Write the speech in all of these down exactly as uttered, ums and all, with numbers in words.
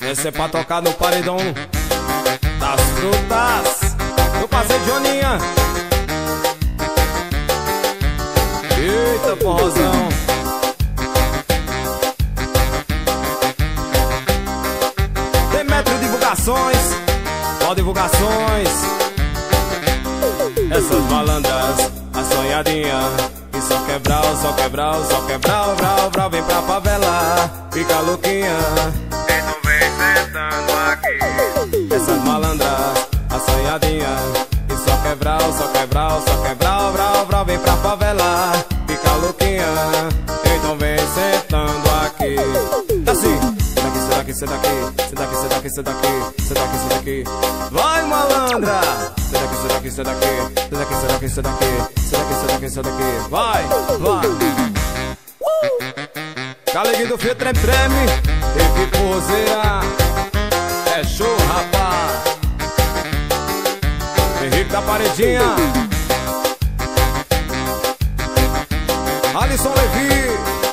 Esse é pra tocar no paredão das frutas. Eu passei Joninha. Eita, porrozão. Tem metro divulgações, ó divulgações. Essas malandras, a sonhadinha, que só quebral, só quebral, só quebral, brau, brau, vem pra favela, fica louquinha. Então vem sentando aqui. Essas malandras, a sonhadinha, que só quebral, só quebral, só quebral, brau, brau, vem pra favela, fica louquinha. Então vem sentando aqui. Tá assim. Senta aqui, senta aqui, senta aqui, senta aqui, senta aqui, senta aqui, senta aqui. Vai, malandra! Senta aqui, senta aqui, senta aqui, senta aqui, senta aqui, senta aqui, senta aqui, senta aqui, senta aqui. Vai, vai. Uh! Caleguinho do Fio treme, treme. Equipe Roseira. É show, rapaz. Henrique da Paredinha. Alisson Levi.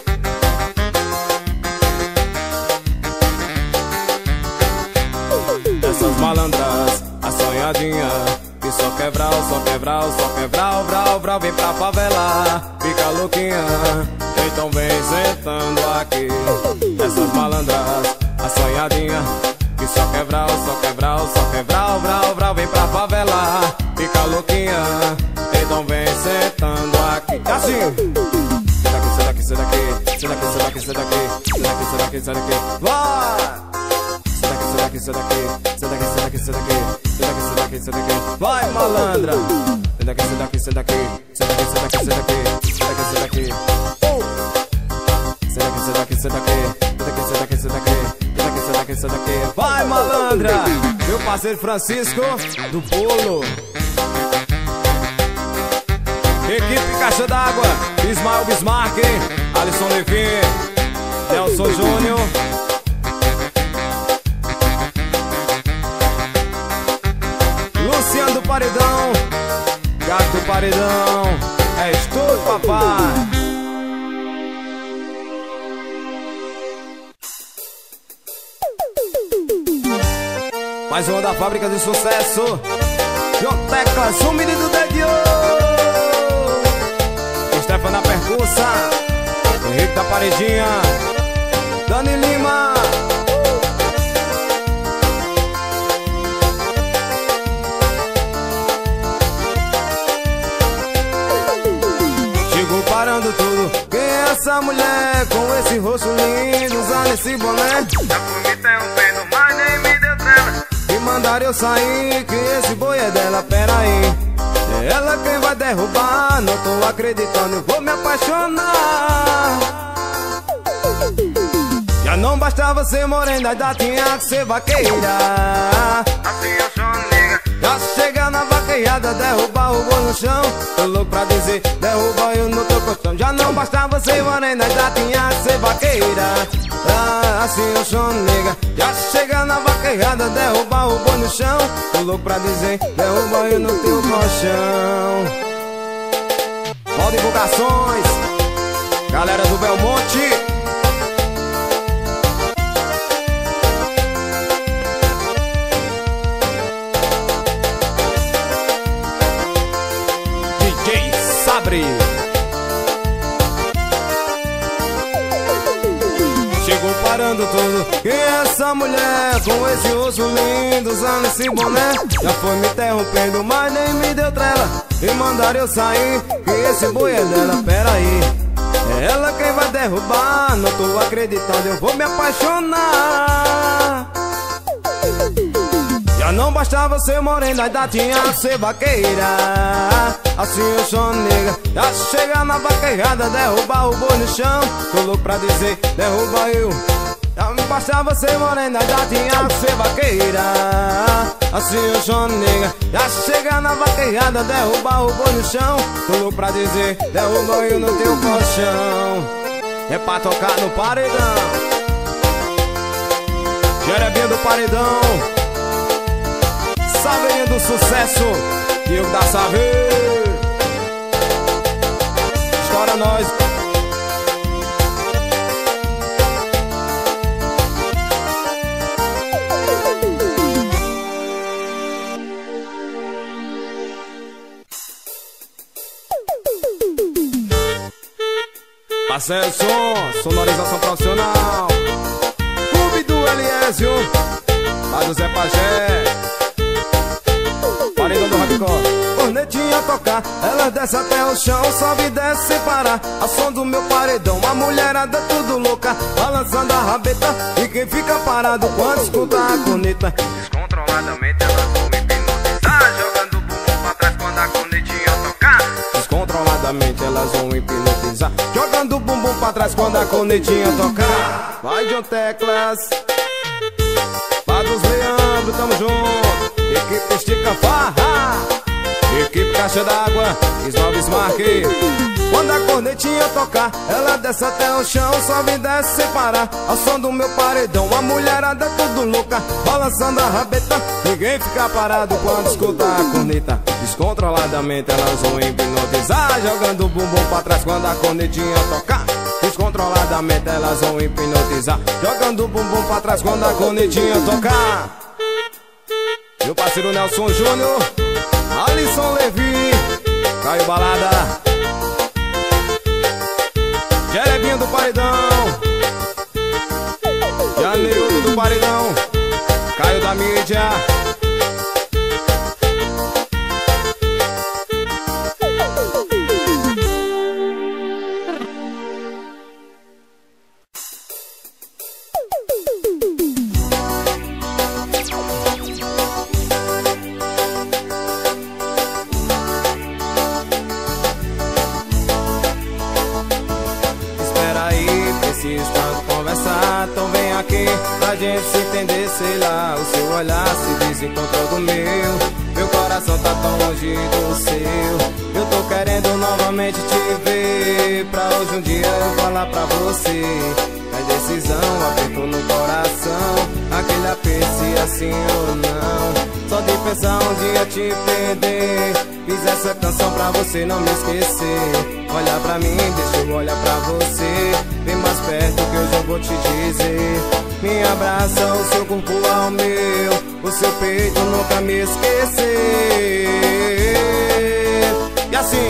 Essas malandras, a sonhadinha, que só quebral, só quebral, só quebral, brau, brau, vem pra favela, fica louquinha. Então vem sentando aqui. Essas malandras, a sonhadinha, que só quebral, só quebral, só quebral, brau, brau, vem pra favela, fica louquinha. Então vem sentando aqui. Assim. Senta aqui, senta aqui, senta aqui, senta aqui, senta aqui, senta aqui, senta aqui, senta aqui. Vai! Senta aqui, senta aqui, senta aqui, senta aqui, senta aqui, senta aqui, senta aqui, senta aqui. Vai, malandra! Senta aqui, senta aqui, senta aqui, senta aqui, senta aqui, senta aqui, senta aqui, senta aqui. Senta aqui, senta aqui, senta aqui, senta aqui, senta aqui, senta aqui, senta aqui, senta aqui, senta aqui. Vai, malandra! Meu parceiro Francisco do Bolo. Equipe Caixa d'Água, Ismael Bismarck, Alisson Levi, Nelson Júnior. Luciano do Paredão, Gato do Paredão, és tudo, papai. Mais uma da Fábrica de Sucesso, Biotecas, o menino de Deus. Stefan na percussa, Henrique da Paredinha, Dani Lima. Chegou parando tudo. Quem é essa mulher com esse rosto lindo, usando esse boné? Já fui me interrompendo, mas nem me deu trela. E mandaram eu sair, que esse boi é dela, peraí. É ela quem vai derrubar, não tô acreditando, eu vou me apaixonar. Já não bastava ser morena, ainda tinha que ser vaqueira. Assim eu sou nega. Já chegar na vaqueada, derrubar o boi no chão. Tô louco pra dizer, derruba eu no teu colchão. Já não bastava ser morena, ainda tinha que ser vaqueira. Ah, assim eu sou nega. Já chegar na vaqueada, derrubar o boi no chão. Tô louco pra dizer, derruba eu no teu colchão. Ó divulgações, galera do Belmonte. D J Sabre. Chegou parando tudo. Quem é essa mulher com esse rosto lindo, usando esse boné? Já foi me interrompendo, mas nem me deu trela. E mandaram eu sair, que esse boi é dela, peraí. É ela quem vai derrubar, não tô acreditando, eu vou me apaixonar. Já não bastava ser morena, ainda tinha que ser vaqueira. Assim eu sou nega. Já chegar na vaqueirada, derrubar o boi no chão. Tô louco pra dizer, derruba eu. Já não bastava ser morena, ainda tinha que ser vaqueira. Assim eu sou nega. Já chegar na vaqueirada, derrubar o boi no chão. Tô louco pra dizer, derruba eu no teu colchão. É pra tocar no paredão. Jerebinho do Paredão, Saveirinha do Sucesso, Diego da Saveira. Estoura nós. Marcelo Som, sonorização profissional. Clube do Eliésio, lá do Zé Pajé. Paredão do Hardcore. Cornetinha tocar, ela desce até o chão, sobe e desce sem parar. A som do meu paredão, a mulherada tudo louca, balançando a rabeta. E quem fica parado quando escuta a corneta, descontroladamente elas vão me hipnotizar, jogando o bumbum pra trás quando a cornetinha tocar. Descontroladamente elas vão hipnotizar, jogando o bumbum pra trás quando a cornetinha tocar. Vai John Teclas, lá dos Leandro, tamo junto. Equipe Estica Farra, equipe Caixa d'Água, Ismael Bismarck. Quando a cornetinha tocar, ela desce até o chão, sobe e desce sem parar. Ao som do meu paredão, a mulherada tudo louca, balançando a rabeta. Ninguém fica parado quando escuta a corneta. Descontroladamente elas vão hipnotizar, jogando o bumbum pra trás quando a cornetinha tocar. Descontroladamente elas vão hipnotizar, jogando o bumbum pra trás quando a cornetinha tocar. Meu parceiro Nelson Júnior, Alisson Levi, Caio Balada, Jerebinho do Paredão, Janeiro do Paredão, Caio da Mídia. Preciso tanto conversar, então vem aqui pra gente se entender, sei lá. O seu olhar se desencontrou do meu, meu coração tá tão longe do seu. Eu tô querendo novamente te ver, pra hoje um dia eu falar pra você. A decisão apertou no coração, aquele aperto assim ou não. Só de pensar um dia te perder, fiz essa canção pra você não me esquecer. Olha pra mim, deixa eu olhar pra você, vem mais perto que hoje eu vou te dizer. Me abraça, o seu corpo ao meu, o seu peito nunca me esquecer. E assim,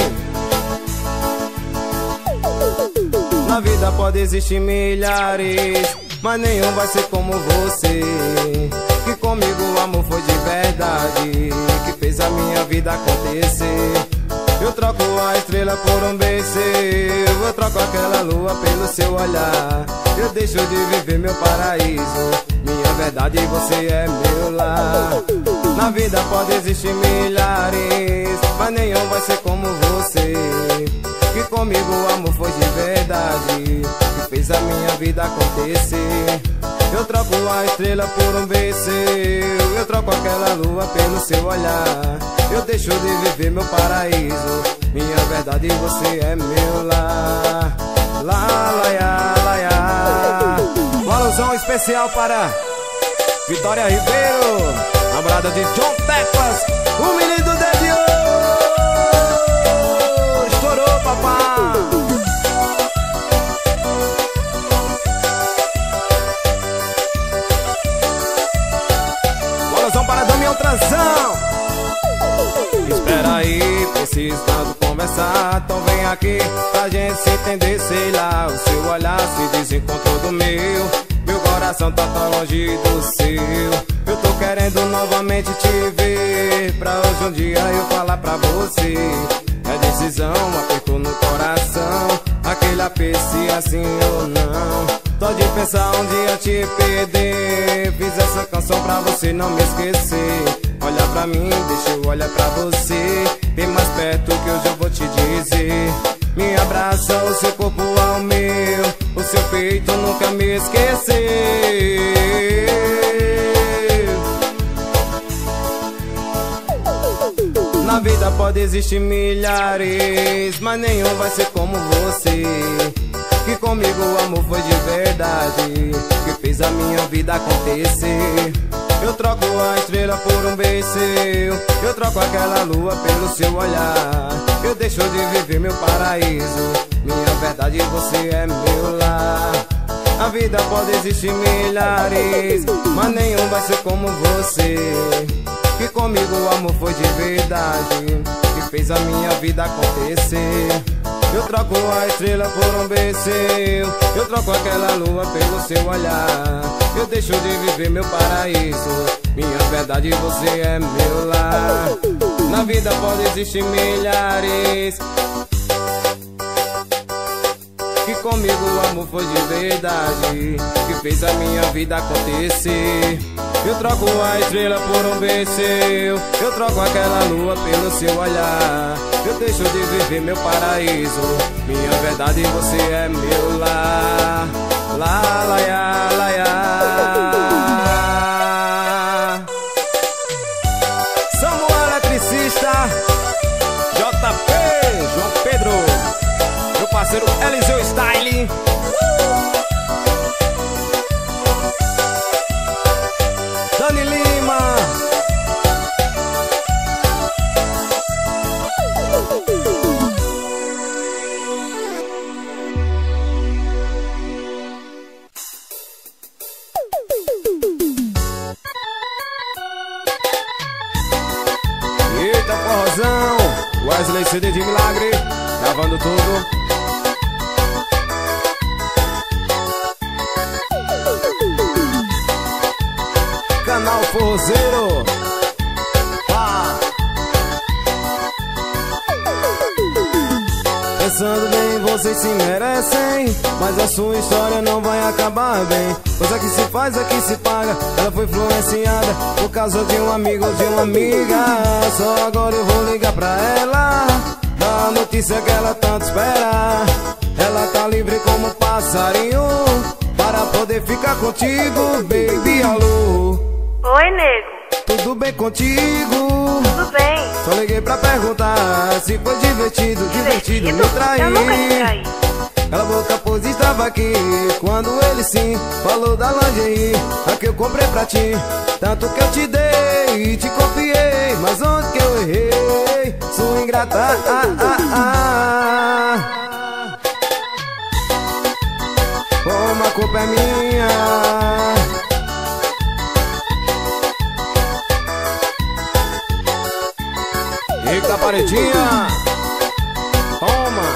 na vida pode existir milhares, mas nenhum vai ser como você. Que comigo o amor foi de verdade, que fez a minha vida acontecer. Eu troco a estrela por um beijo seu, eu troco aquela lua pelo seu olhar. Eu deixo de viver meu paraíso, minha verdade você é meu lar. Na vida pode existir milhares, mas nenhum vai ser como você. Que comigo o amor foi de verdade, que fez a minha vida acontecer. Eu troco a estrela por um beijo seu, eu troco aquela lua pelo seu olhar. Eu deixo de viver meu paraíso, minha verdade você é meu lar. Lá, laia, laia. Um alusão especial para Vitória Ribeiro, namorada de John Teclas, o menino do Dedio. Estourou, papá. Um alusão para Damião Transão. Espera aí, preciso tanto conversar, então vem aqui pra gente se entender, sei lá. O seu olhar se desencontrou do meu, meu coração tá tão longe do seu. Eu tô querendo novamente te ver, pra hoje um dia eu falar pra você. É decisão, apertou no coração, aquele aperto se assim ou não. Só de pensar um dia te perder, fiz essa canção pra você não me esquecer. Olha pra mim, deixa eu olhar pra você, vem mais perto que hoje eu vou te dizer. Me abraça, o seu corpo ao meu, o seu peito nunca me esquecer. Na vida pode existir milhares, mas nenhum vai ser como você. Que comigo o amor foi de verdade, que fez a minha vida acontecer. Eu troco a estrela por um beijo seu, eu troco aquela lua pelo seu olhar. Eu deixo de viver meu paraíso, minha verdade você é meu lar. A vida pode existir milhares, mas nenhum vai ser como você. Que comigo o amor foi de verdade, que fez a minha vida acontecer. Eu troco a estrela por um beijo seu. Eu troco aquela lua pelo seu olhar. Eu deixo de viver meu paraíso. Minha verdade, você é meu lar. Na vida pode existir milhares, que comigo o amor foi de verdade, que fez a minha vida acontecer. Eu troco a estrela por um beijo seu. Eu troco aquela lua pelo seu olhar. Eu deixo de viver meu paraíso. Minha verdade, você é meu lar. Lá, lá, ya, lá, ya. Samuel Eletricista, J P, João Pedro, meu parceiro Eliseu Style. Dani Lima. Eita porrozão, Wesley C D de Milagre, gravando tudo. Canal Forrozeiro. Ah. Pensando bem, vocês se merecem, mas a sua história não vai acabar bem. Coisa que se faz, é que se paga. Ela foi influenciada por causa de um amigo ou de uma amiga. Só agora eu vou ligar pra ela, dar a notícia que ela tanto espera. Ela tá livre como um passarinho para poder ficar contigo, baby, alô. Oi, nego. Tudo bem contigo? Tudo bem. Só liguei pra perguntar se foi divertido, divertido, Divertido? me trair. Eu nunca te traí. Cala a boca, pois estava aqui quando ele sim falou da lingerie, a que eu comprei pra ti. Tanto que eu te dei e te confiei, mas onde que eu errei? Sou ingrata, ah, ah, ah. Como a culpa é minha. Eita paredinha, toma.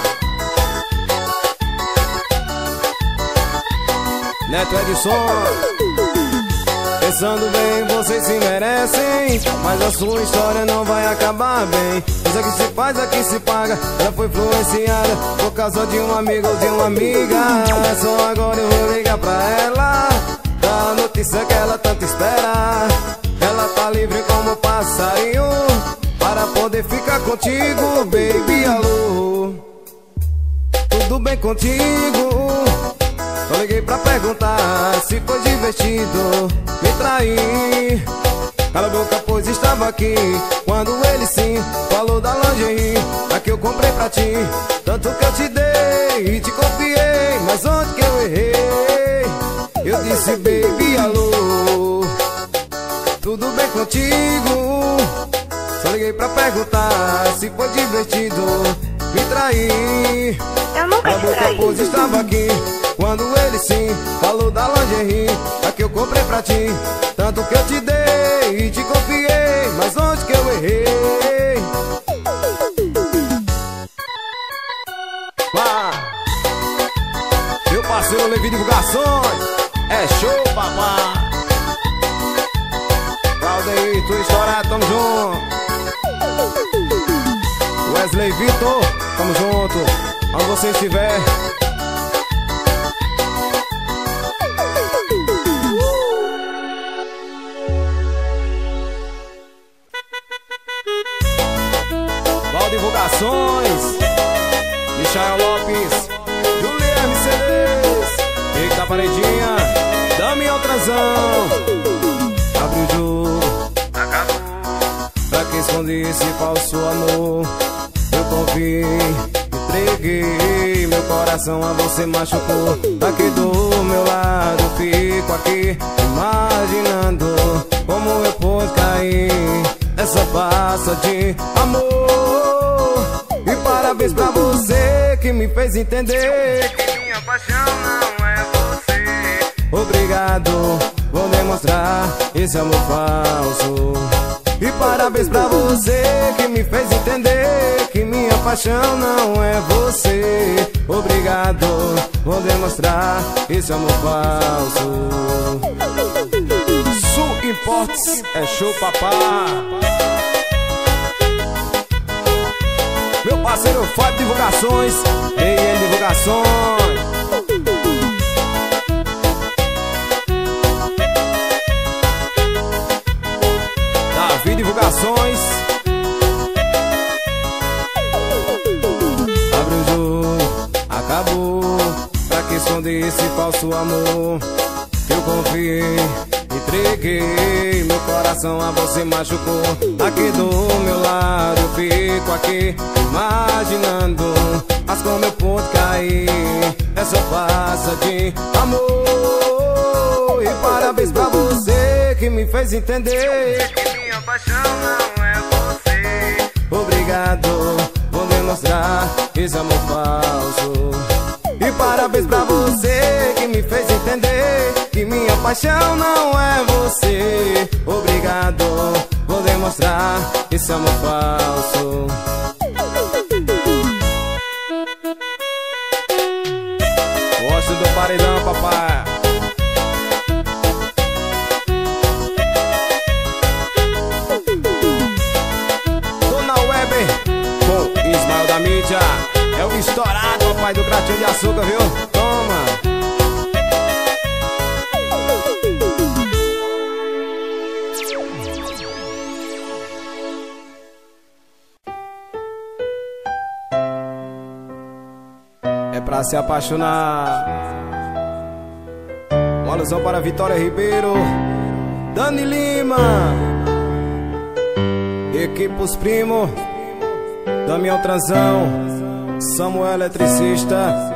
Neto Edson. Pensando bem, vocês se merecem, mas a sua história não vai acabar bem. Coisa que se faz, aqui se paga. Ela foi influenciada por causa de um amigo ou de uma amiga. Só agora eu vou ligar pra ela, dar a notícia que ela tanto espera. Ela tá livre como um passarinho para poder ficar contigo, baby, alô. Tudo bem contigo? Só liguei pra perguntar se foi divertido me trair. Cala a boca, pois estava aqui quando ele sim falou da lingerie, a que eu comprei pra ti. Tanto que eu te dei e te confiei, mas onde que eu errei? Eu disse, baby, alô. Tudo bem contigo? Só liguei pra perguntar se foi divertido me trair. Eu nunca te traí. Pois estava aqui quando ele sim falou da lingerie, a que eu comprei pra ti. Tanto que eu te dei e te confiei, mas onde que eu errei? Vá. Meu parceiro Levi Divulgações, é show, papai. Valdeir, tua história, tamo junto. Wesley Vitor, tamo junto, onde você estiver. Val Divulgações, Michael Lopes, Guilherme C Ds, Eita Paredinha, Damião Transão. Abre o jogo, Acabou. pra que esconder esse falso amor? Eu confiei, entreguei meu coração a você, machucou. Aqui do meu lado, fico aqui imaginando como eu pude cair nessa farsa de amor. E parabéns pra você que me fez entender Que minha paixão não é você. Obrigado, vou demonstrar esse amor falso. E parabéns pra você que me fez entender que minha paixão não é você. Obrigado, vou demonstrar esse amor falso. Sul Imports é show, papá. Meu parceiro Fábio Divulgações, B N Divulgações. Davi Divulgações. Abre o jogo, acabou. Pra que esconder esse falso amor? Eu confiei, entreguei meu coração a você, machucou. Aqui do meu lado eu fico aqui imaginando, mas como eu pude cair nessa farsa de amor. E parabéns pra você que me fez entender que minha paixão não é você. Obrigado, vou demonstrar esse amor falso. E parabéns pra você que me fez entender que minha paixão não é você. Obrigado, vou demonstrar esse amor falso. Gosto do paredão, papai. Dona Weber com Ismael da mídia. É o estourado, papai, do Cratinho de Açúcar, viu? Toma! É pra se apaixonar. Uma alusão para Vitória Ribeiro, Dani Lima, Equipos Primo, Damião Transão, Samuel Eletricista.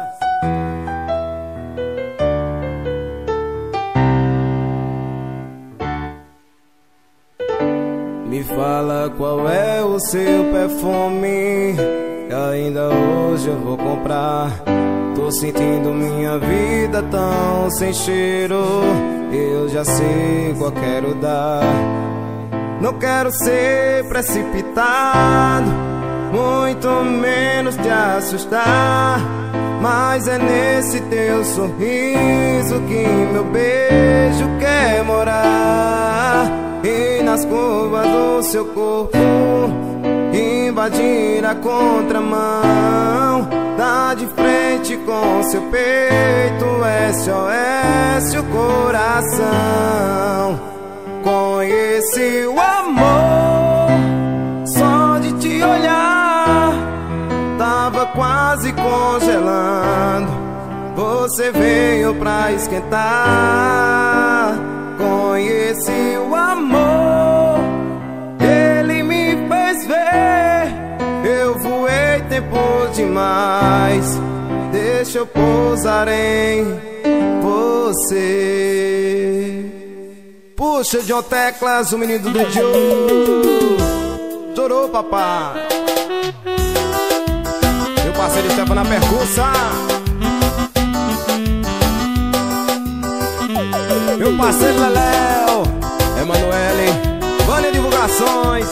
Me fala qual é o seu perfume, que ainda hoje eu vou comprar. Tô sentindo minha vida tão sem cheiro, eu já sei qual quero dar. Não quero ser precipitado, muito menos te assustar, mas é nesse teu sorriso que meu beijo quer morar. E nas curvas do seu corpo invadir a contramão, tá de frente com seu peito, S O S o coração. Conheci o amor só de te olhar, tava quase congelando, você veio pra esquentar. Conheci o amor, ele me fez ver, eu voei tempo demais, deixa eu pousar em você. Puxa, John Teclas, o menino do Joe. Chorou, papá. Meu parceiro Stefan na percussa. Meu parceiro Leléo, Emanuele, Vânia Divulgações.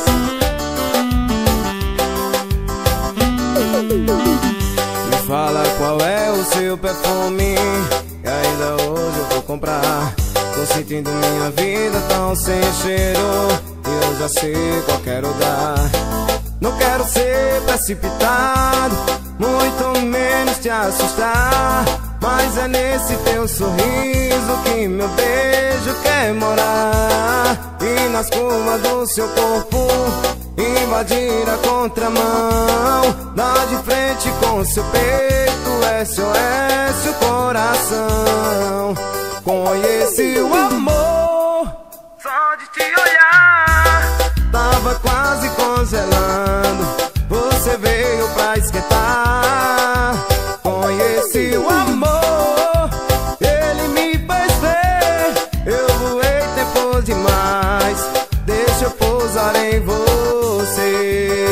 Me fala qual é o seu perfume, que ainda hoje eu vou comprar. Tô sentindo minha vida tão sem cheiro, eu já sei qual quero dar. Não quero ser precipitado, muito menos te assustar, mas é nesse teu sorriso que meu beijo quer morar. E nas curvas do seu corpo invadir a contramão, dá de frente com seu peito, S O S o coração. Conheci o amor Só de te olhar, tava quase congelando, você veio pra esquentar. Conheci o amor, ele me fez ver, eu voei tempo demais, deixa eu pousar em você.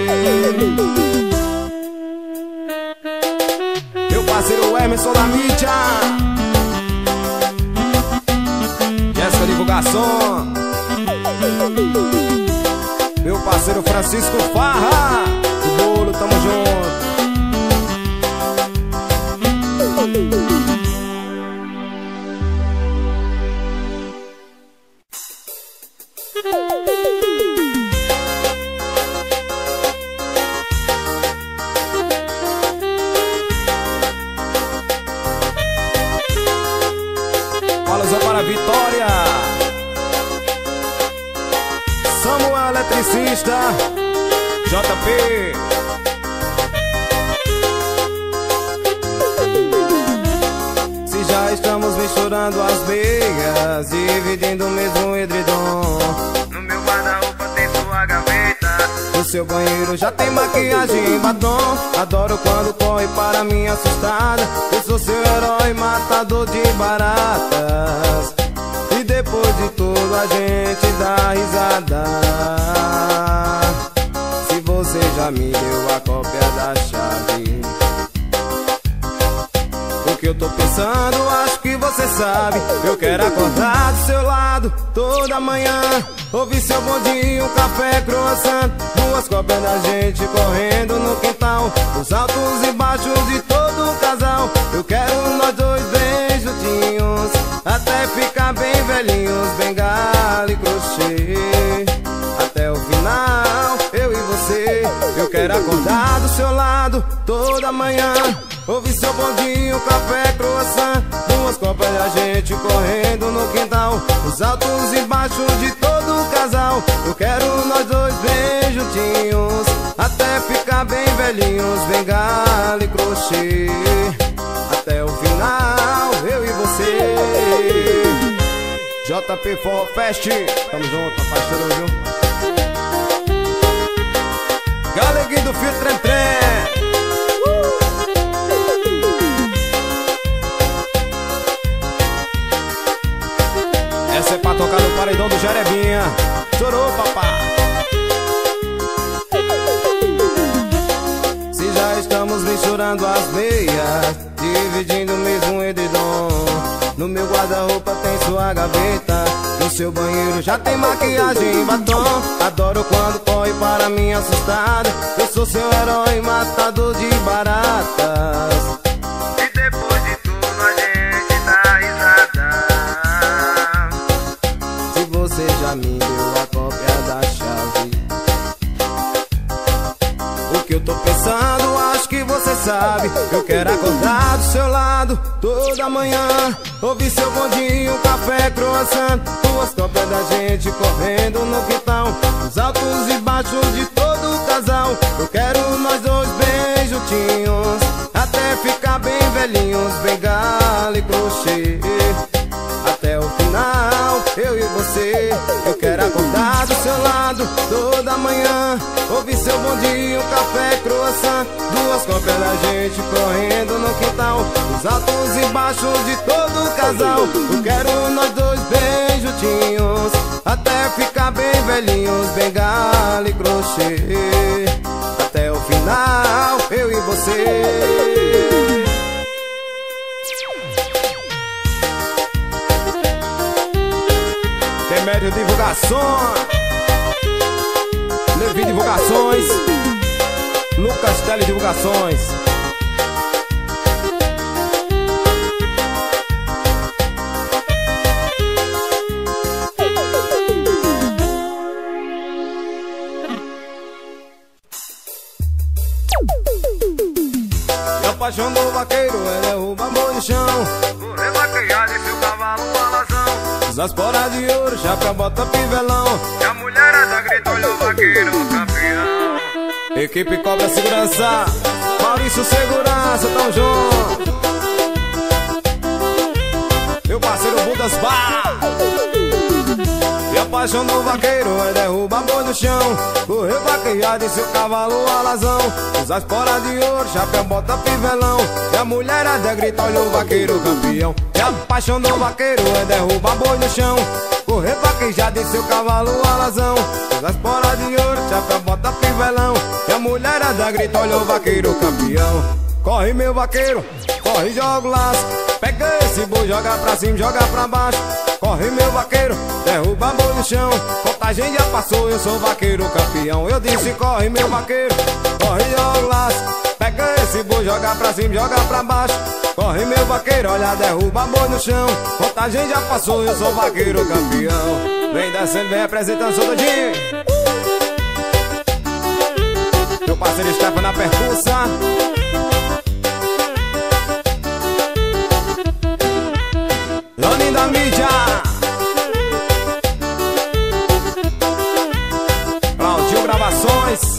Meu parceiro Emerson da mídia, Jéssica Divulgação. Meu parceiro Francisco Farra, do bolo, tamo junto. Alusão para Vitória, Samuel Eletricista, J P. Se já estamos misturando as meias, dividindo o mesmo edredom, No meu guarda-roupa tem sua gaveta. no seu banheiro já tem maquiagem e batom. Adoro quando corre para me assustar. Eu sou seu herói, matador de baratas. E depois de tudo a gente dá risada. Se você já me deu a cópia da chave, o que eu tô pensando, acho que você sabe. Eu quero acordar do seu lado toda manhã, ouvir seu bondinho, café, croissant, duas cópias da gente correndo no quintal, os altos e baixos de todo o casal. Eu quero nós dois bem juntinhos, até ficar bem velhinhos, bengala e crochê, até o final, eu e você. Eu quero acordar do seu lado toda manhã, ouvir seu bondinho, café, croissant, duas copas da gente correndo no quintal, os altos e baixos de todo o casal. Eu quero nós dois bem juntinhos, até ficar bem velhinhos, bengala e crochê, até o final, eu e você. J P For Fest, tamo junto, parceiro, viu? Galeguinho do Fio Trem Trem. Essa é pra tocar no paredão do Jerebinha. Chorou, papá. Se já estamos misturando as meias, dividindo o mesmo edredom, no meu guarda-roupa tem sua gaveta, no seu banheiro já tem maquiagem e batom. Adoro quando corre para me assustar. Eu sou seu herói, matador de baratas. E depois de tudo a gente dá risada. Se você já me deu a cópia da chave, o que eu tô pensando, acho que você sabe. Eu quero acordar do seu lado toda manhã, ouvir seu bondinho, café, croissant, duas cópias da gente correndo no quintal, os altos e baixos de todo o casal. Eu quero nós dois bem juntinhos, até ficar bem velhinhos, bengala e crochê, até o final, eu e você. Eu quero acordar do seu lado toda manhã, ouvir seu bondinho, café, croissant, duas cópias da gente correndo no quintal, os altos e baixos de todo o casal. Eu quero nós dois bem juntinhos, até ficar bem velhinhos, bengala e crochê, até o final, eu e você. Remédio Divulgações, Levi Divulgações, Lucas Tele Divulgações. E a paixão do vaqueiro é derrubar boi no chão, Correr vaqueado e seu cavalo alazão. usar esporas de ouro, chapéu, bota, pivelão. E a mulherada grita, olha o vaqueiro campeão. Equipe Cobra Segurança, Maurício Segurança, tamo junto. Meu parceiro Budas Bar. E a paixão do vaqueiro é derrubar boi no chão, correr vaqueado e seu cavalo alazão, usar esporas de ouro, chapéu, bota, pivelão. E a mulherada grita, olha o vaqueiro campeão. E a paixão do vaqueiro é derrubar boi no chão, correr vaquejado e seu cavalo alazão, usar esporas de ouro, chapéu, bota, pivelão. E a mulherada grita, olha o vaqueiro campeão. corre meu vaqueiro, corre, joga o laço. Pega esse boi, joga pra cima, joga pra baixo. Corre meu vaqueiro, derruba a boi no chão. Contagem já passou, eu sou vaqueiro campeão. Eu disse corre meu vaqueiro, corre, joga o laço. Pega esse boi, joga pra cima, joga pra baixo. Corre meu vaqueiro, olha, derruba a boi no chão. Contagem já passou, eu sou vaqueiro campeão. Vem descendo, vem representando, sou doidinho. Meu parceiro Stefan na percussa. Lani da mídia. Claudio Gravações.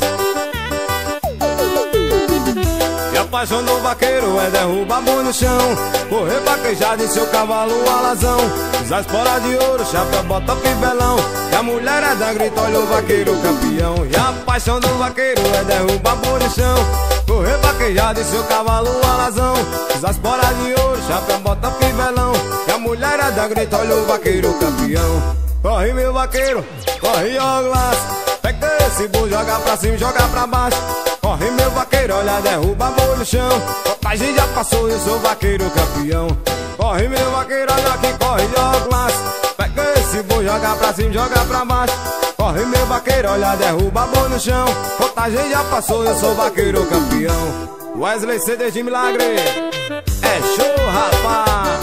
E a paixão do vaqueiro é derrubar boi no chão. Correr vaquejado em seu cavalo alazão. Usar espora de ouro, chapéu, bota pibelão. E a mulherada grita, olha o vaqueiro campeão. E a paixão do vaqueiro é derrubar boi no chão. Correr vaquejado em seu cavalo alazão. Usar espora de ouro, chapéu, bota pibelão. E a mulherada grita, olha o vaqueiro campeão. Corre meu vaqueiro, corre, joga o laço. Pega esse boi, joga pra cima, joga pra baixo. Corre meu vaqueiro, olha, derruba boi no chão. Contagem já passou, eu sou vaqueiro campeão. Corre meu vaqueiro, olha que corre, joga o laço. Pega esse boi, joga pra cima, joga pra baixo. Corre meu vaqueiro, olha, derruba boi no chão. Contagem já passou, eu sou vaqueiro campeão. Wesley C D de Milagre, é show, rapaz.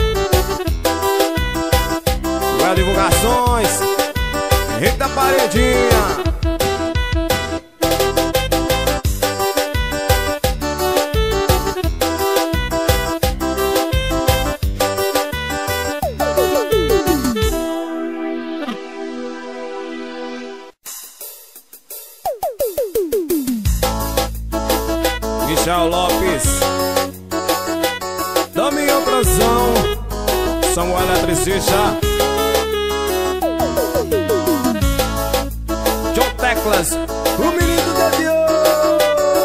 Well Divulgações, Henrique da Paredinha. Michel Lopes, Damião Brasão, Samuel Eletricista, John Teclas, o menino de Deus,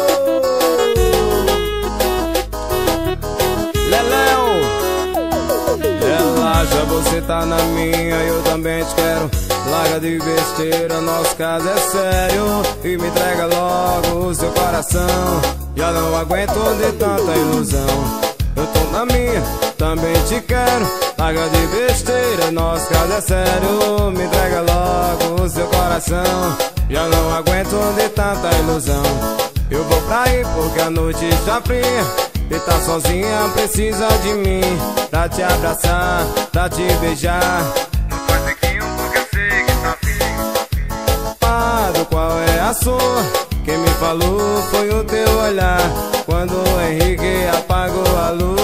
Leléo. Relaxa, você tá na minha, eu também te quero. Larga de besteira, nosso caso é sério. E me entrega logo o seu coração. Já não aguento de tanta ilusão. Eu tô na minha, também te quero. Larga de besteira, nosso caso é sério. Me entrega logo o seu coração. Já não aguento de tanta ilusão. Eu vou pra aí porque a noite está fria. E tá sozinha, precisa de mim. Pra te abraçar, pra te beijar. Não faz biquinho porque eu sei que tá Amado, qual é a sua? Quem me falou foi o teu olhar. Quando o Henrique apagou a luz,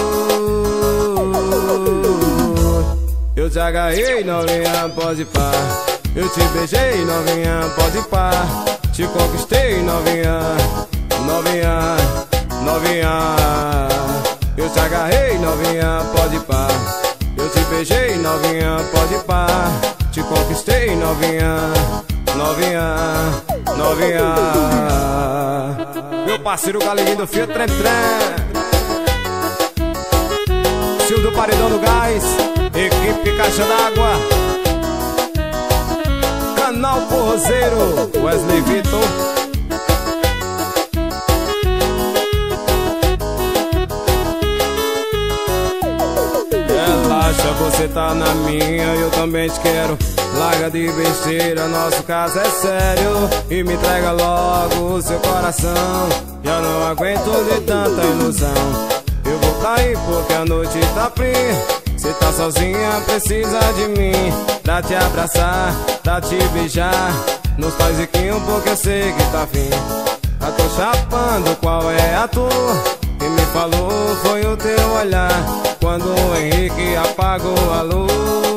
eu te agarrei, novinha, pode pá. Eu te beijei, novinha, pode pá. Te conquistei, novinha, novinha, novinha. Eu te agarrei, novinha, pode pá. Eu te beijei, novinha, pode pá. Te conquistei, novinha, novinha, novinha. Meu parceiro Galeguinho do Fio Trem Trem, Sil do Paredão do Gás, equipe Caixa d'Água, Canal Forrozeiro, Wesley Vitor. Relaxa, você tá na minha, eu também te quero. Larga de besteira, nosso caso é sério. E me entrega logo o seu coração. Já não aguento de tanta ilusão. Eu vou pra aí porque a noite tá fria. Cê tá sozinha, precisa de mim. Pra te abraçar, pra te beijar. Nos faz riquinho porque eu sei que tá afim. Já tô chapando, qual é a tua? Quem me falou foi o teu olhar. Quando o Henrique apagou a luz,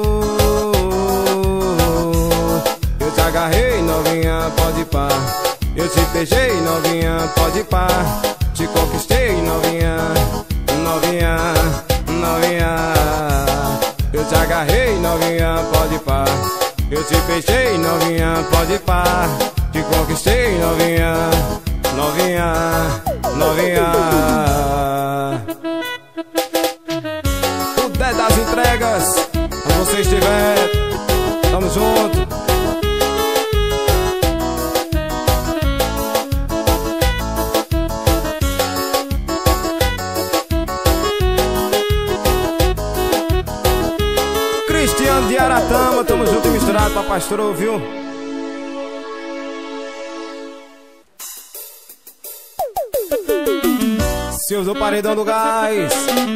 eu te agarrei, novinha, pode pá. Eu te beijei, novinha, pode pá. Te conquistei, novinha, novinha, novinha. Eu te agarrei, novinha, pode pá. Eu te beijei, novinha, pode pá. Te conquistei, novinha, novinha, novinha. O dez das entregas, onde você estiver, tamo junto. Fernando de Aratama, tamo junto e misturado pra pastor ouviu. Seus do Paredão do Gás.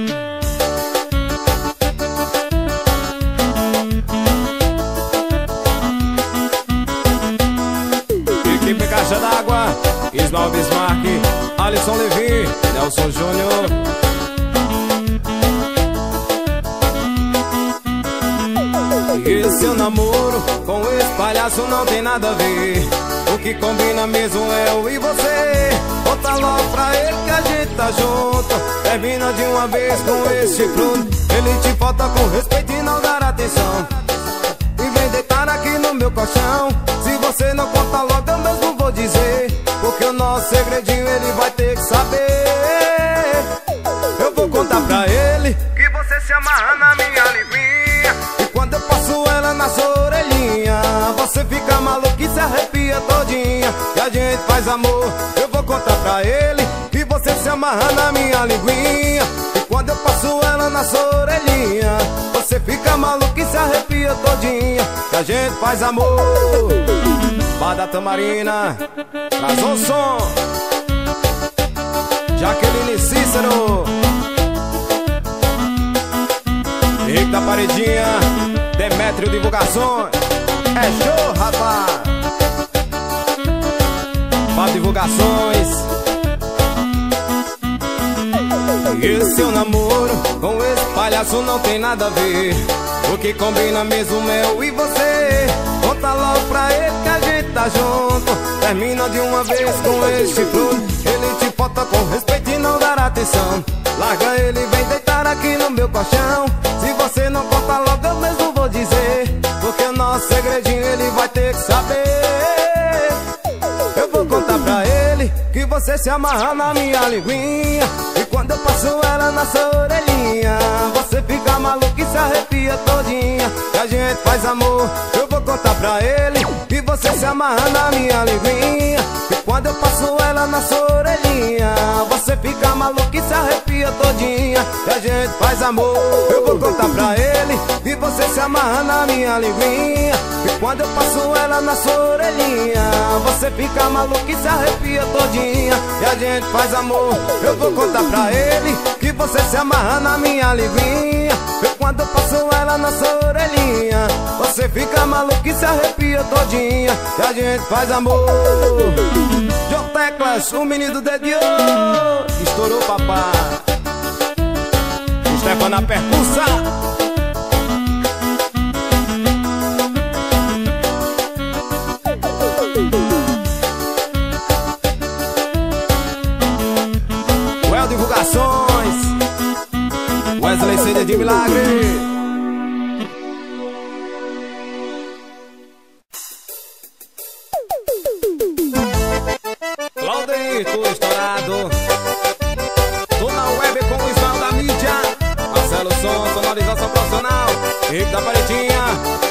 Equipe Caixa d'Água, Ismael Bismarck, Alisson Levi, Nelson Júnior. E seu namoro com esse palhaço não tem nada a ver. O que combina mesmo é eu e você. Conta logo pra ele que a gente tá junto. Termina de uma vez com esse fruto. Ele te falta com respeito e não dar atenção. E vem deitar aqui no meu colchão. Se você não conta logo eu mesmo vou dizer. Porque o nosso segredinho ele vai ter que saber. Eu vou contar pra ele que você se amarra na minha linguinha. E quando eu passo ela na sua orelhinha, você fica maluco e se arrepia todinha. E a gente faz amor. Eu vou contar pra ele que você se amarra na minha linguinha. E quando eu passo ela na sua orelhinha, você fica maluco e se arrepia todinha. E a gente faz amor. Bada Tamarina, traz o som. Jaqueline Cícero, Henrique da Paredinha, Demétrio Divulgações. É show, rapaz. Fábio Divulgações. E seu namoro com esse palhaço não tem nada a ver. O que combina mesmo é eu e você. Conta logo pra ele que a gente tá junto. Termina de uma vez com este fruto. Ele te falta com respeito e não dar atenção. Larga ele e vem deitar aqui no meu colchão. Se você não conta logo eu mesmo vou dizer. Porque o nosso segredinho ele vai ter que saber. Eu vou contar pra ele que você se amarra na minha linguinha. E quando eu passo ela na sua orelhinha, você fica maluco e se arrepia todinha. E a gente faz amor. Eu vou contar pra ele que você se amarra na minha linguinha. E quando eu passo ela na sua orelhinha, você fica maluco e se arrepia todinha. E a gente faz amor. Eu vou contar pra ele que você se amarra na minha linguinha. E quando eu passo ela na sua orelhinha, você fica maluco e se arrepia todinha. E a gente faz amor. Eu vou contar pra ele que você se amarra na minha linguinha. E quando eu passo ela na sua orelhinha, você fica maluco e se arrepia todinha. E a gente faz amor. João Teclas, o menino de Deus. Estourou, papai. Stefan na percussa. Well Divulgações, Wesley C D de Milagre. Claudito estourado. Tô na web com o Ismael da mídia. Marcelo Som, sonorização profissional. Henrique da Paredinha.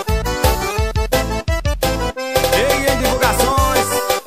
E em Divulgações,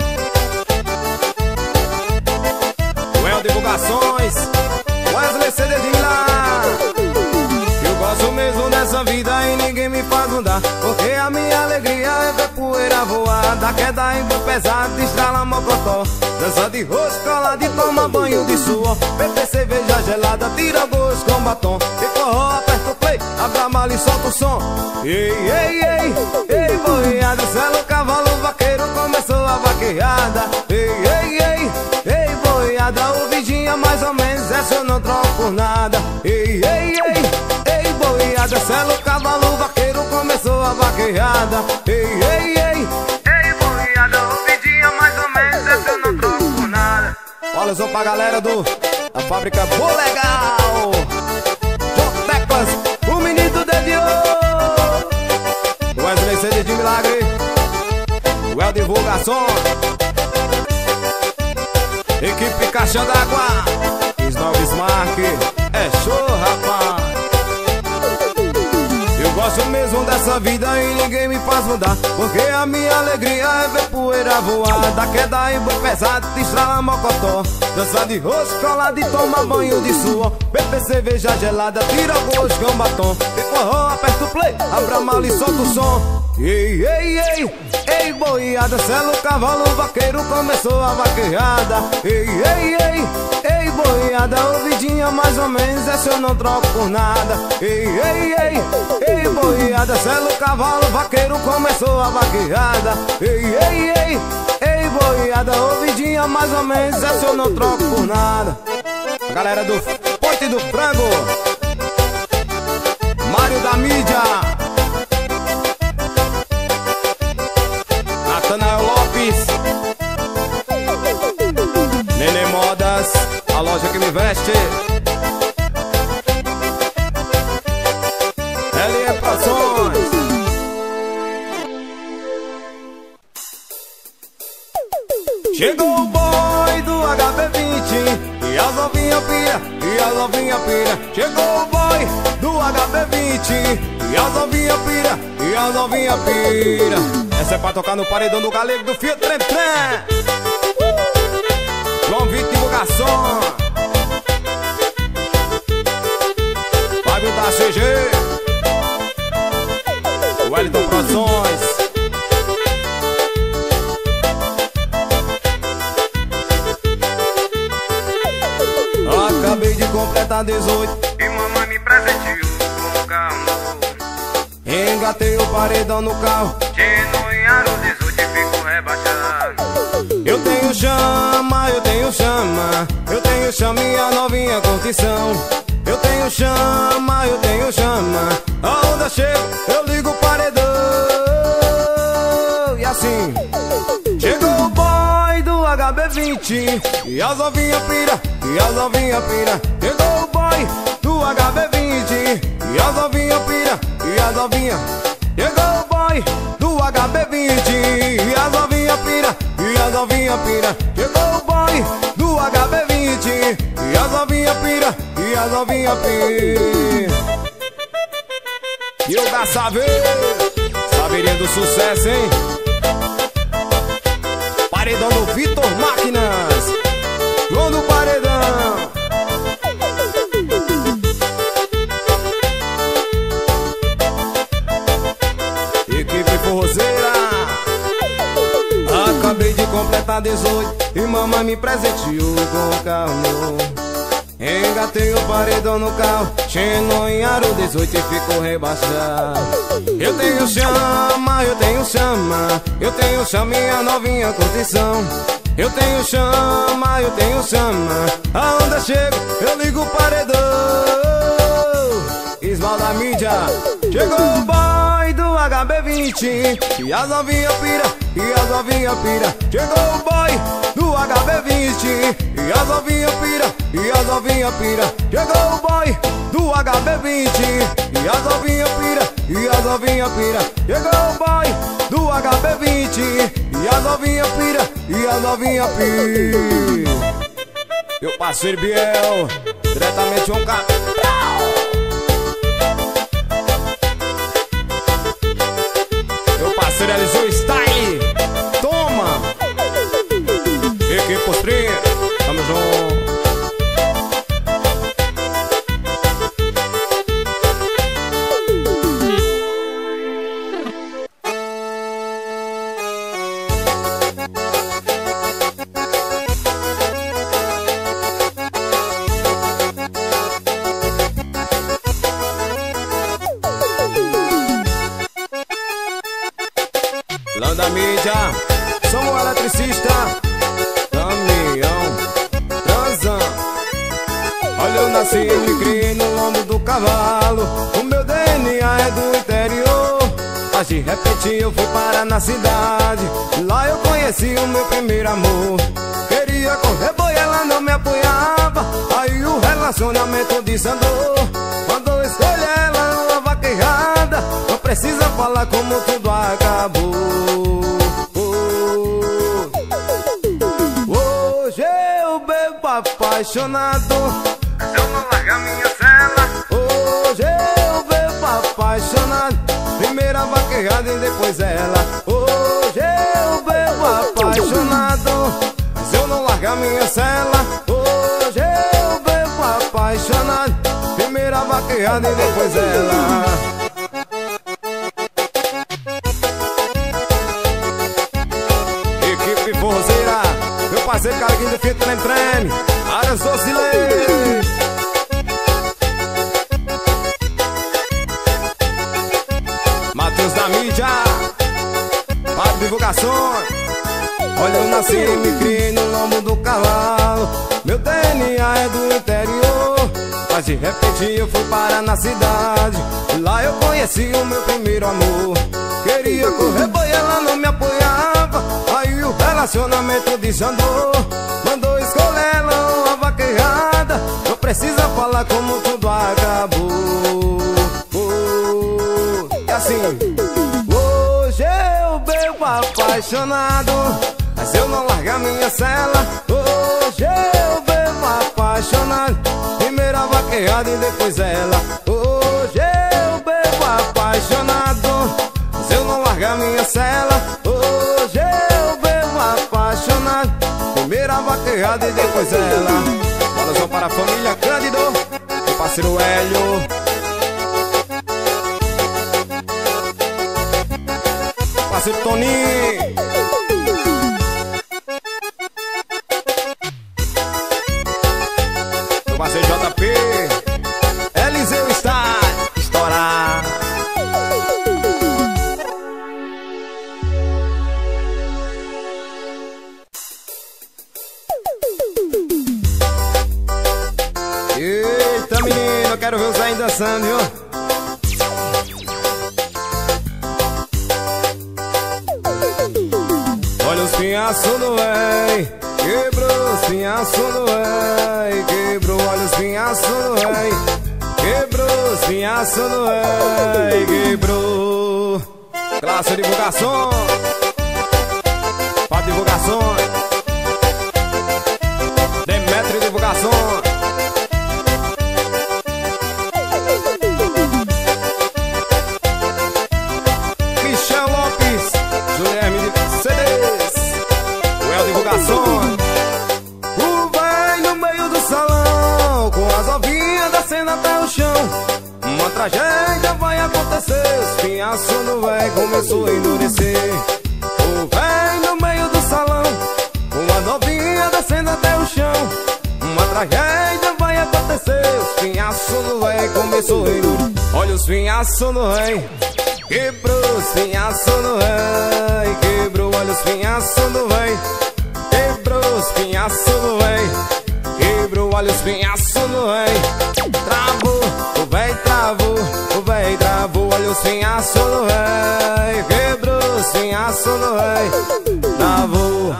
Well Divulgações, Wesley C D de Milagre. Eu gosto mesmo dessa vida e ninguém me faz mudar. Porque a minha alegria é ver poeira voar. Da queda em voo pesado, estrala mocotó. Dança de rosto, cola de toma banho de suor. Bebe cerveja gelada, tira gosto com batom. E forró, aperta o play, abre a mala e solta o som. Ei, ei, ei, ei, boiada, sela o cavalo vaqueiro, começou a vaqueada. Ei, ei, ei, ei, boiada, o vidinha mais ou menos, essa eu não troco por nada. Ei, ei, ei, ei, boiada, sela o cavalo vaqueiro, começou a vaqueada. Ei, ei, ei, Ei, boiada, o vidinha mais ou menos, essa eu não troco por nada. olha só pra galera do da fábrica Boa Legal. João Teclas, o menino de Deus. Wesley C D de Milagre. Well Divulgações. Equipe Caixa d'Água, Ismael Bismarck. É show, rapaz. Eu gosto Gosto mesmo dessa vida e ninguém me faz mudar, porque a minha alegria é ver poeira voar. Da queda e boi pesado, te estrala mocotó, dança de rosto colado e toma banho de suor. Beber cerveja gelada, tira gosto com batom. E forró, aperta o play, abra a mala e solta o som. Ei, ei, ei, ei, boiada, sela o cavalo, o vaqueiro começou a vaquejada. Ei, ei, ei, ei, boiada, ouvidinha mais ou menos, essa eu não troco por nada. Ei, ei, ei, ei, boiada, sela o cavalo, o vaqueiro começou a vaquejada. Ei, ei, ei, ei, boiada, ouvidinha mais ou menos, essa eu não troco por nada. A galera do Ponte do Frango, Mário da Mídia, Natanael Lopes, Nenê Modas, a loja que me veste, L E Produções. Chegou o boy do H B vinte e as novinha pira, e as novinha pira. Chegou o boy do H B vinte e as novinha pira, e as novinha pira. Essa é pra tocar no paredão do galego do Fiat Trem Trem. João Vitor Divulgação, Fábio da C G, Wellington Produções. Acabei de completar dezoito e mamãe me presenteou com um carro novo. Engatei o paredão no carro, Tino em aro dezoito e fico rebaixado. eu tenho chama, eu tenho chama, eu tenho chama e a novinha curtição. Eu tenho chama, eu tenho chama, a onda chega, eu ligo o paredão. E assim, chegou o boy do H B vinte e as novinha pira, e as novinha pira. Chegou o boy do H B vinte e as novinha pira, e as novinha. Chegou o boy do H B vinte e as novinha pira, e as novinha pira. Chegou o boy do H B vinte e as novinha pira, e as novinha pira. E o da Saveiro, Saveirinha do sucesso, hein? Paredão do Vitor Máquinas, João do Paredão. Equipe forrozeira. Acabei de completar dezoito e mamãe me presenteou com o carro novo. Engatei o paredão no carro, Xenon em aro dezoito e ficou rebaixado. Eu tenho chama, eu tenho chama, eu tenho chama e a novinha curtição. Eu tenho chama, eu tenho chama, a onda chega, eu ligo o paredão. Ismael da Mídia, chegou o boy do H B vinte e as novinha pira, e as novinha pira. Chegou o boy do H B vinte e as novinha pira, e as novinha pira. Chegou o boy do H B vinte e as novinha pira, e as novinha pira. Chegou o boy do H B vinte e as novinha pira, e as novinha pira. Meu parceiro Biel, diretamente um cara. Meu parceiro Eliseu Style, toma. Equipe Postrinha, tamo junto. Da Mídia, somos eletricista, caminhão, transão. Olha, eu nasci e me criei no lombo do cavalo. O meu D N A é do interior, mas de repente eu fui parar na cidade. Lá eu conheci o meu primeiro amor. Queria correr boi, ela não me apoiava. Aí o relacionamento desandou. Quando eu escolhi ela numa vaquejada, não precisa falar como tudo acabou. Hoje eu bebo apaixonado, Se eu não largar minha cela, hoje eu bebo apaixonado. vaquejada e depois ela. Hoje eu bebo apaixonado, mas eu não largo a minha cela. Hoje eu bebo apaixonado, primeira vaquejada e depois ela. Equipe forrozeira, meu parceiro Carguinho do Fito Trem Trem, Aras Docilei. Matheus da mídia, para divulgações. Olha, eu nasci e me criei no lombo do cavalo. Meu D N A é do interior, mas de repente eu fui parar na cidade. E lá eu conheci o meu primeiro amor. Queria correr, boi, ela não me apoiava. Aí o relacionamento desandou. Mandou escolher ela uma vaquejada. Não precisa falar como tudo acabou. E assim, hoje eu bebo apaixonado, mas eu não largo a minha cela. Hoje eu bebo apaixonado, primeira vaquejada e depois ela. Hoje eu bebo apaixonado, mas eu não largo a minha cela. Hoje eu bebo apaixonado, primeira vaquejada e depois ela. Bola só para a família Cândido, meu parceiro Hélio, parceiro Toninho, meu parceiro J P, Eliseu está estourar. Eita menino, eu quero ver o Zé dançando, viu? Olha os pinhaços do véi, quebrou os pinhaços do véi, quebrou, olha os pinhaços do véi, quebrou os pinhaços do véi, quebrou. Classe divulgação, para divulgação, Demetrio divulgação. Michel Lopes, Guilherme de C Ds, Well Divulgações. O véi no meio do salão, com as ovinhas descendo até o chão. Uma tragédia vai acontecer, os pinhaços no véi começou a endurecer. O véi no meio do salão, com as ovinhas descendo até o chão. Uma tragédia vai acontecer, os pinhaços no véi começou a endurecer. Olha os pinhaços no véi, quebrou os pinhaços no véi, quebrou, olha os pinhaços no véi, quebrou os pinhaços no véi, quebrou, olha os pinhaços no véi. Travou, o véi travou, o véi travou, olha os pinhaços no véi, quebrou os pinhaços no véi, travou.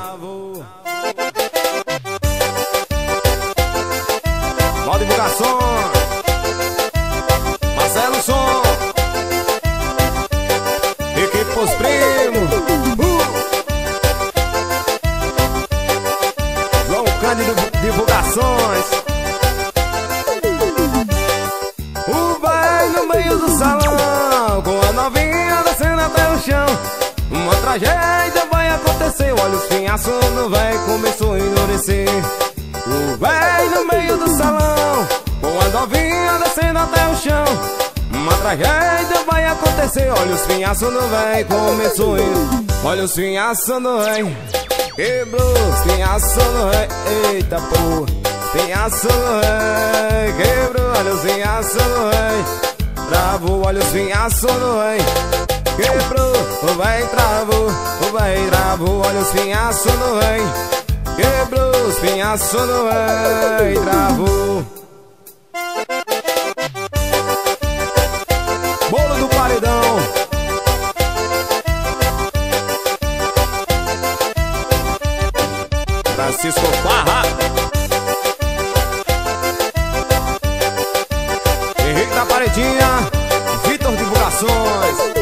Mal divulgação, Marcelo Som, equipe os primos, uh! João Cândido divulgações. O véi no meio do salão, com a novinha descendo até o chão. Uma tragédia vai acontecer, olha os pinhaços no véi começou a endurecer. O véi no meio do salão, com a novinha descendo até o chão. Uma tragédia vai acontecer, olha os pinhaços no véi começou a endurecer. Olha os pinhaços no véi, quebrou os pinhaços no véi, eita porra. Pinhaço no véi, quebrou, olha os pinhaços no véi, travou, olha os pinhaços no véi, quebrou, o véi travou, o véi travou, olha os pinhaços no véi, quebrou os pinhaços no véi, travou. Bolo do paredão, Francisco Barra, Henrique da Paredinha, Vitor Divulgações.